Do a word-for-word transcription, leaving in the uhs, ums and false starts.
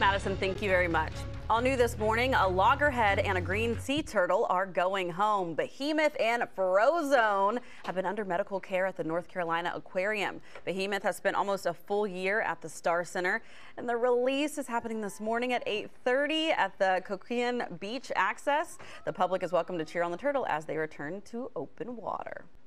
Madison, thank you very much. All new this morning, a loggerhead and a green sea turtle are going home. Behemoth and Frozone have been under medical care at the North Carolina Aquarium. Behemoth has spent almost a full year at the Star Center, and the release is happening this morning at eight thirty at the Coquina Beach access. The public is welcome to cheer on the turtle as they return to open water.